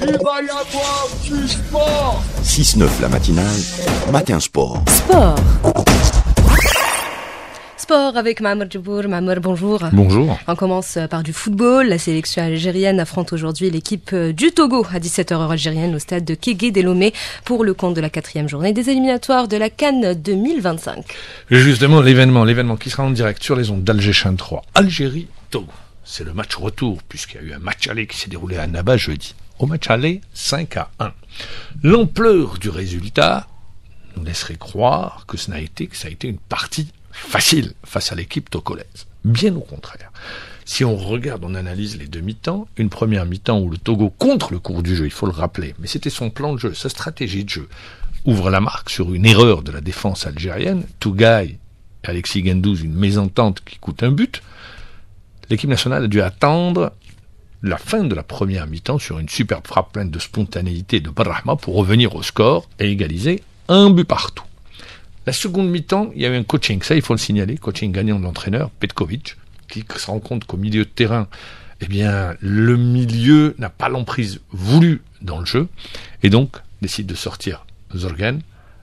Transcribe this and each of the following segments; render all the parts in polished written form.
Il va y avoir du sport. 6-9 la matinale, Matin Sport. Sport. Sport avec Mamer Djibour. Mamer, bonjour. Bonjour. On commence par du football. La sélection algérienne affronte aujourd'hui l'équipe du Togo à 17h heure algérienne au stade de Kégué Delomé pour le compte de la 4e journée des éliminatoires de la CAN 2025. Justement, l'événement qui sera en direct sur les ondes d'Alger Chaîne 3. Algérie-Togo. C'est le match retour puisqu'il y a eu un match aller qui s'est déroulé à Annaba jeudi. Au match aller, 5-1. L'ampleur du résultat nous laisserait croire que ça a été une partie facile face à l'équipe togolaise. Bien au contraire. Si on regarde, on analyse les deux mi-temps, une première mi-temps où le Togo, contre le cours du jeu, il faut le rappeler, mais c'était son plan de jeu, sa stratégie de jeu, ouvre la marque sur une erreur de la défense algérienne, Tougaï et Alexis Gendouzi, une mésentente qui coûte un but. L'équipe nationale a dû attendre la fin de la première mi-temps sur une superbe frappe pleine de spontanéité de Barrahma pour revenir au score et égaliser un but partout. La seconde mi-temps, il y a eu un coaching, ça il faut le signaler, coaching gagnant de l'entraîneur, Petkovic, qui se rend compte qu'au milieu de terrain, eh bien, le milieu n'a pas l'emprise voulue dans le jeu, et donc décide de sortir Zorgen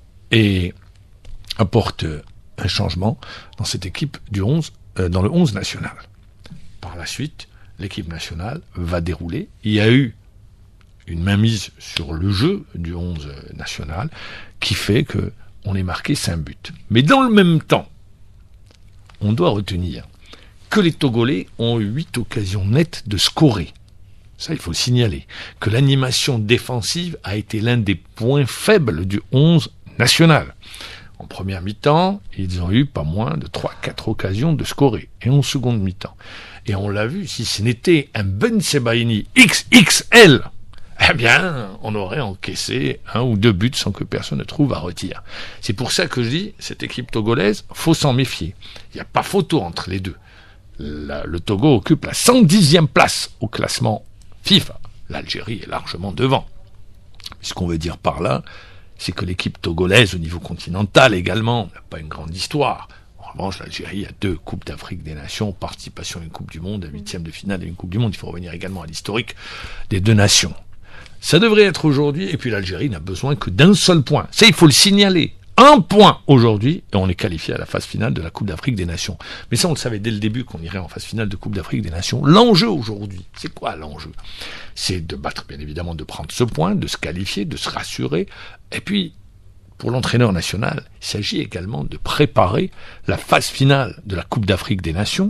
et apporte un changement dans cette équipe dans le 11 national. Par la suite, l'équipe nationale va dérouler. Il y a eu une mainmise sur le jeu du 11 national qui fait que on est marqué 5 buts. Mais dans le même temps, on doit retenir que les Togolais ont eu 8 occasions nettes de scorer. Ça, il faut le signaler. Que l'animation défensive a été l'un des points faibles du 11 national. En première mi-temps, ils ont eu pas moins de 3-4 occasions de scorer. Et en seconde mi-temps. Et on l'a vu, si ce n'était un Ben Sebaini XXL, eh bien, on aurait encaissé 1 ou 2 buts sans que personne ne trouve à retirer. C'est pour ça que je dis, cette équipe togolaise, faut s'en méfier. Il n'y a pas photo entre les deux. Le Togo occupe la 110e place au classement FIFA. L'Algérie est largement devant. Ce qu'on veut dire par là, c'est que l'équipe togolaise, au niveau continental également, n'a pas une grande histoire. En revanche, l'Algérie a 2 Coupes d'Afrique des Nations, participation à une Coupe du Monde, un 8e de finale et une Coupe du Monde. Il faut revenir également à l'historique des 2 nations. Ça devrait être aujourd'hui, et puis l'Algérie n'a besoin que d'un seul point. Ça, il faut le signaler. 1 point aujourd'hui, et on est qualifié à la phase finale de la Coupe d'Afrique des Nations. Mais ça, on le savait dès le début qu'on irait en phase finale de Coupe d'Afrique des Nations. L'enjeu aujourd'hui, c'est quoi l'enjeu ? C'est de battre, bien évidemment, de prendre ce point, de se qualifier, de se rassurer. Et puis, pour l'entraîneur national, il s'agit également de préparer la phase finale de la Coupe d'Afrique des Nations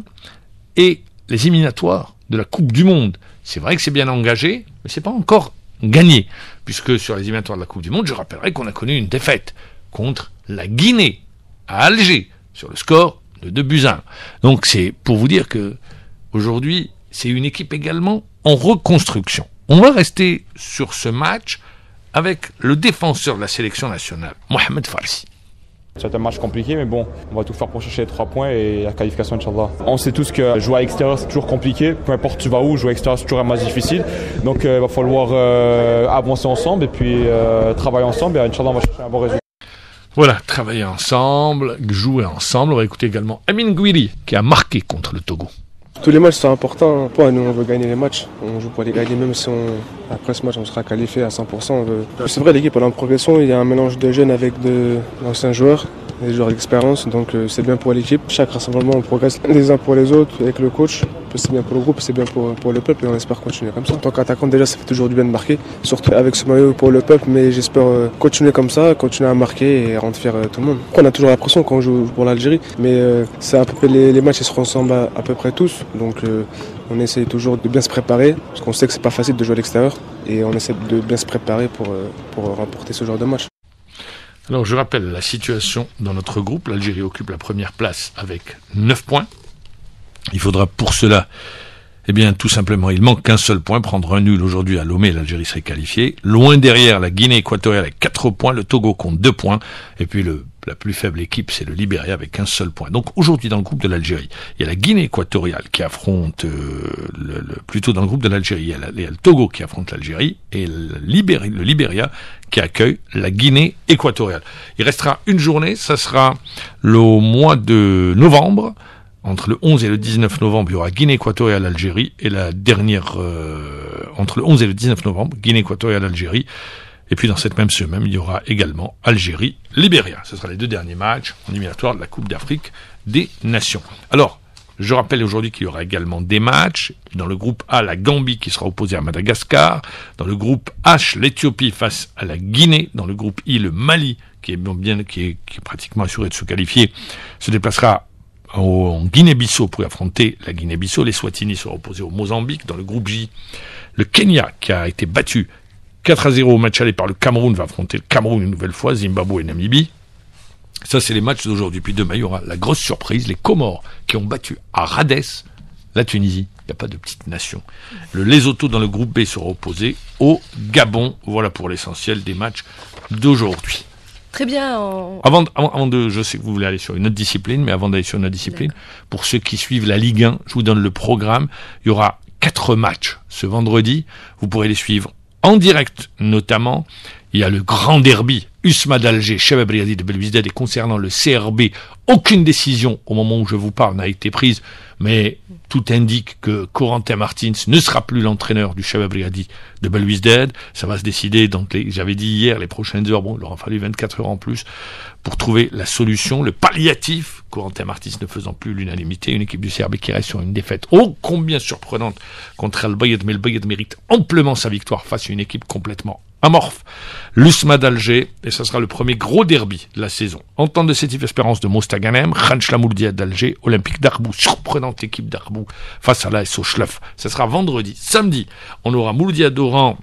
et les éliminatoires de la Coupe du Monde. C'est vrai que c'est bien engagé, mais c'est pas encore gagné, puisque sur les éliminatoires de la Coupe du Monde, je rappellerai qu'on a connu une défaite contre la Guinée à Alger sur le score de 2-1. Donc c'est pour vous dire que aujourd'hui, c'est une équipe également en reconstruction. On va rester sur ce match avec le défenseur de la sélection nationale, Mohamed Farsi. C'est un match compliqué, mais bon, on va tout faire pour chercher les 3 points et la qualification, Inch'Allah. On sait tous que jouer à l'extérieur, c'est toujours compliqué. Peu importe tu vas où, jouer à l'extérieur, c'est toujours un match difficile. Donc, il va falloir avancer ensemble et puis travailler ensemble. Et Inch'Allah, on va chercher un bon résultat. Voilà, travailler ensemble, jouer ensemble. On va écouter également Amin Gouiri, qui a marqué contre le Togo. Tous les matchs sont importants. Nous, on veut gagner les matchs. On joue pour les gagner, même si après ce match, on sera qualifié à 100%. C'est vrai, l'équipe est en progression. Il y a un mélange de jeunes avec d'anciens joueurs, des joueurs d'expérience. Donc, c'est bien pour l'équipe. Chaque rassemblement, on progresse les uns pour les autres avec le coach. C'est bien pour le groupe, c'est bien pour le peuple et on espère continuer comme ça. En tant qu'attaquant, déjà, ça fait toujours du bien de marquer, surtout avec ce maillot pour le peuple, mais j'espère continuer comme ça, continuer à marquer et rendre fier tout le monde. On a toujours la pression quand on joue pour l'Algérie, mais c'est à peu près les matchs ils se ressemblent à peu près tous, donc on essaie toujours de bien se préparer, parce qu'on sait que c'est pas facile de jouer à l'extérieur, et on essaie de bien se préparer pour remporter ce genre de match. Alors je rappelle la situation dans notre groupe, l'Algérie occupe la première place avec 9 points. Il faudra pour cela, tout simplement, il manque qu'un seul point, prendre un nul aujourd'hui à Lomé, l'Algérie serait qualifiée. Loin derrière, la Guinée équatoriale avec 4 points, le Togo compte 2 points, et puis la plus faible équipe, c'est le Libéria avec un seul point. Donc aujourd'hui, dans le groupe de l'Algérie, il y a la Guinée équatoriale qui affronte, plutôt dans le groupe de l'Algérie, il y a le Togo qui affronte l'Algérie, et le Libéria qui accueille la Guinée équatoriale. Il restera une journée, ça sera le mois de novembre, Entre le 11 et le 19 novembre, il y aura Guinée équatoriale Algérie et la dernière entre le 11 et le 19 novembre, Guinée équatoriale Algérie. Et puis dans cette même semaine, il y aura également Algérie-Libéria. Ce sera les 2 derniers matchs en éliminatoire de la Coupe d'Afrique des Nations. Alors, je rappelle aujourd'hui qu'il y aura également des matchs. Dans le groupe A, la Gambie qui sera opposée à Madagascar. Dans le groupe H, l'Éthiopie face à la Guinée. Dans le groupe I, le Mali, qui est pratiquement assuré de se qualifier, se déplacera en Guinée-Bissau pour affronter la Guinée-Bissau. Les Swatini seront opposés au Mozambique. Dans le groupe J, le Kenya, qui a été battu 4-0 au match aller par le Cameroun, va affronter le Cameroun une nouvelle fois, Zimbabwe et Namibie. Ça, c'est les matchs d'aujourd'hui. Puis demain, il y aura la grosse surprise, les Comores, qui ont battu à Rades la Tunisie. Il n'y a pas de petite nation. Le Lesotho dans le groupe B sera opposé au Gabon. Voilà pour l'essentiel des matchs d'aujourd'hui. Très bien. Avant de, je sais que vous voulez aller sur une autre discipline, mais avant d'aller sur une autre discipline, pour ceux qui suivent la Ligue 1, je vous donne le programme. Il y aura 4 matchs ce vendredi. Vous pourrez les suivre en direct, notamment. Il y a le grand derby, USMA d'Alger, Shabab Riadi de Belouizdad, et concernant le CRB, aucune décision au moment où je vous parle n'a été prise, mais tout indique que Corentin Martins ne sera plus l'entraîneur du Shabab Riadi de Belouizdad. Ça va se décider, donc j'avais dit hier, les prochaines heures, bon, il aura fallu 24 heures en plus pour trouver la solution, le palliatif, Corentin Martins ne faisant plus l'unanimité, une équipe du CRB qui reste sur une défaite ô combien surprenante contre Al Bayed, mais le Bayed mérite amplement sa victoire face à une équipe complètement amorphe, l'USMA d'Alger, et ça sera le premier gros derby de la saison. Entente de Sétif Espérance de Mostaganem, Khanchla Mouldia d'Alger, Olympique d'Arbou, surprenante équipe d'Arbou face à l'AS Ochlef. Ça sera vendredi. Samedi, on aura Mouldia d'Oran,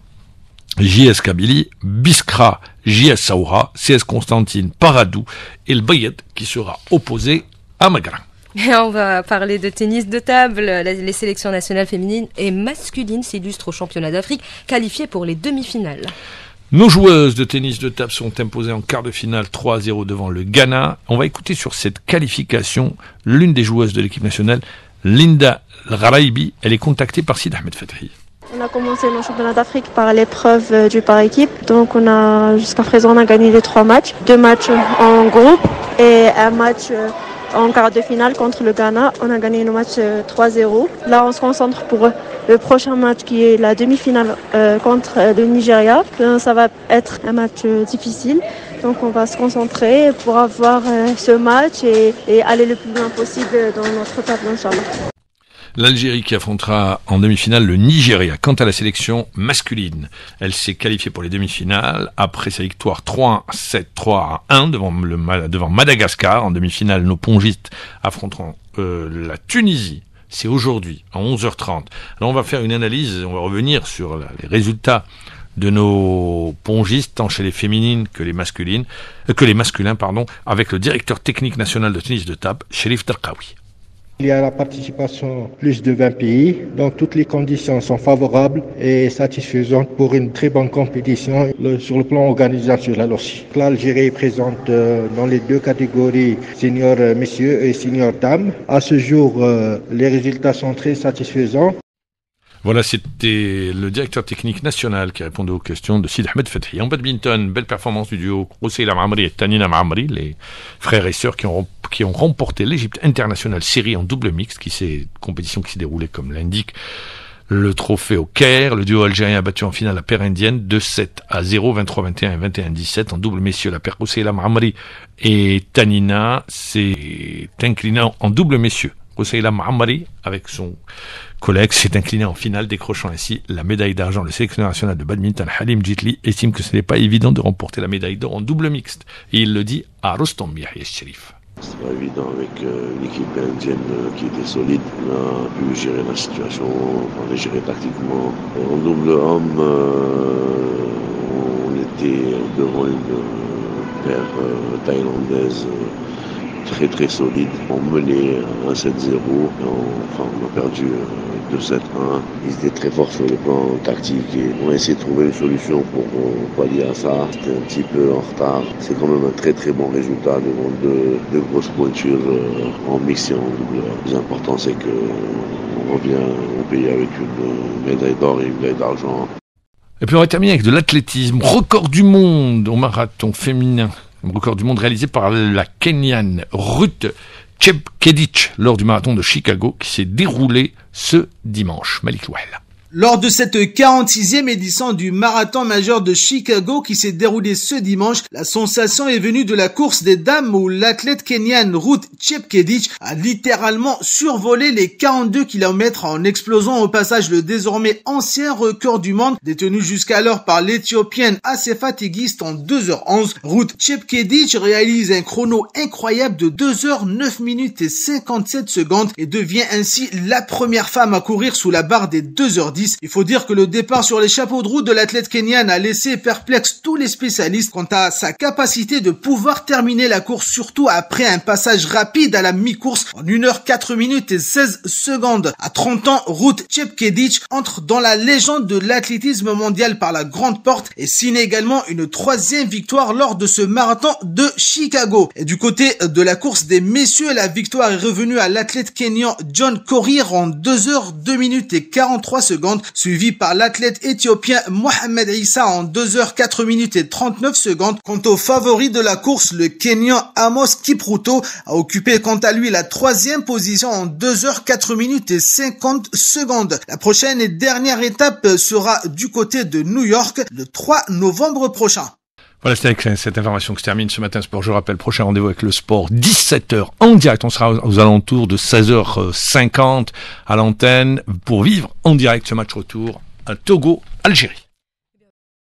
JS Kabylie, Biskra, JS Saoura, CS Constantine, Paradou, et le Bayed qui sera opposé à Magrin. Et on va parler de tennis de table. Les sélections nationales féminines et masculines s'illustrent au championnat d'Afrique, qualifiées pour les demi-finales. Nos joueuses de tennis de table sont imposées en quart de finale 3-0 devant le Ghana. On va écouter sur cette qualification l'une des joueuses de l'équipe nationale, Linda Gharaibi. Elle est contactée par Sid Ahmed Fethi. On a commencé le championnat d'Afrique par l'épreuve du par équipe. Donc jusqu'à présent on a gagné les 3 matchs. 2 matchs en groupe et un match en quart de finale contre le Ghana. On a gagné le match 3-0. Là on se concentre pour le prochain match qui est la demi-finale contre le Nigeria. Ça va être un match difficile. Donc on va se concentrer pour avoir ce match et aller le plus loin possible dans notre table, Inch'Allah. L'Algérie qui affrontera en demi-finale le Nigeria. Quant à la sélection masculine, elle s'est qualifiée pour les demi-finales après sa victoire 3-7, 3-1 devant Madagascar. En demi-finale, nos pongistes affronteront la Tunisie. C'est aujourd'hui, à 11h30. Alors on va faire une analyse, on va revenir sur les résultats de nos pongistes, tant chez les féminines que les masculins, avec le directeur technique national de tennis de table, Cherif Darqaoui. Il y a la participation plus de 20 pays, donc toutes les conditions sont favorables et satisfaisantes pour une très bonne compétition sur le plan organisationnel aussi. L'Algérie est présente dans les 2 catégories, senior messieurs et senior dames. À ce jour, les résultats sont très satisfaisants. Voilà, c'était le directeur technique national qui répondait aux questions de Sid Ahmed Fethi. En badminton, belle performance du duo Rousseyla Mamri et Tanina Mamri, les frères et sœurs qui ont remporté l'Égypte International Series en double mixte, compétition qui s'est déroulée comme l'indique le trophée au Caire. Le duo algérien a battu en finale la paire indienne 2-7-0, 23-21 et 21-17. En double messieurs, la paire Rousseyla Mamri et Tanina s'est inclinée en double messieurs. Rousseyla Mamri, avec son collègue, s'est incliné en finale, décrochant ainsi la médaille d'argent. Le sélectionneur national de badminton, Halim Jitli, estime que ce n'est pas évident de remporter la médaille d'or en double mixte. Et il le dit à Rostom Yahya Sherif. C'est pas évident avec une équipe indienne qui était solide. On a pu gérer la situation, on a géré tactiquement. En double homme, on était devant une paire thaïlandaise très très solide. On menait 1-7-0, on a perdu 2-7-1. Ils étaient très forts sur le plan tactique et on a essayé de trouver une solution pour pallier à ça. C'était un petit peu en retard. C'est quand même un très très bon résultat devant deux grosses pointures en mix et en double. Le plus important c'est qu'on revient au pays avec une médaille d'or et une médaille d'argent. Et puis on va terminer avec de l'athlétisme. Record du monde au marathon féminin. Un record du monde réalisé par la Kenyane Ruth Chepkedic lors du marathon de Chicago qui s'est déroulé ce dimanche. Malik Louel. Lors de cette 46e édition du marathon majeur de Chicago qui s'est déroulé ce dimanche, la sensation est venue de la course des dames où l'athlète kenyan Ruth Chepkedic a littéralement survolé les 42 km en explosant au passage le désormais ancien record du monde détenu jusqu'alors par l'Éthiopienne assez fatiguiste en 2h11. Ruth Chepkedic réalise un chrono incroyable de 2h 9 minutes et 57 secondes et devient ainsi la première femme à courir sous la barre des 2h10. Il faut dire que le départ sur les chapeaux de roue de l'athlète kenyane a laissé perplexe tous les spécialistes quant à sa capacité de pouvoir terminer la course, surtout après un passage rapide à la mi-course en 1h 4 minutes et 16 secondes. À 30 ans, Ruth Chepkedic entre dans la légende de l'athlétisme mondial par la grande porte et signe également une 3e victoire lors de ce marathon de Chicago. Et du côté de la course des messieurs, la victoire est revenue à l'athlète kenyan John Korir en 2h 2 minutes et 43 secondes, suivi par l'athlète éthiopien Mohamed Issa en 2h 4 minutes et 39 secondes. Quant au favori de la course, le Kenyan Amos Kipruto a occupé quant à lui la 3e position en 2h 4 minutes et 50 secondes. La prochaine et dernière étape sera du côté de New York le 3 novembre prochain. Voilà, c'est avec cette information que se termine ce matin sport. Je rappelle, prochain rendez-vous avec le sport, 17h en direct. On sera aux alentours de 16h50 à l'antenne pour vivre en direct ce match retour à Togo-Algérie.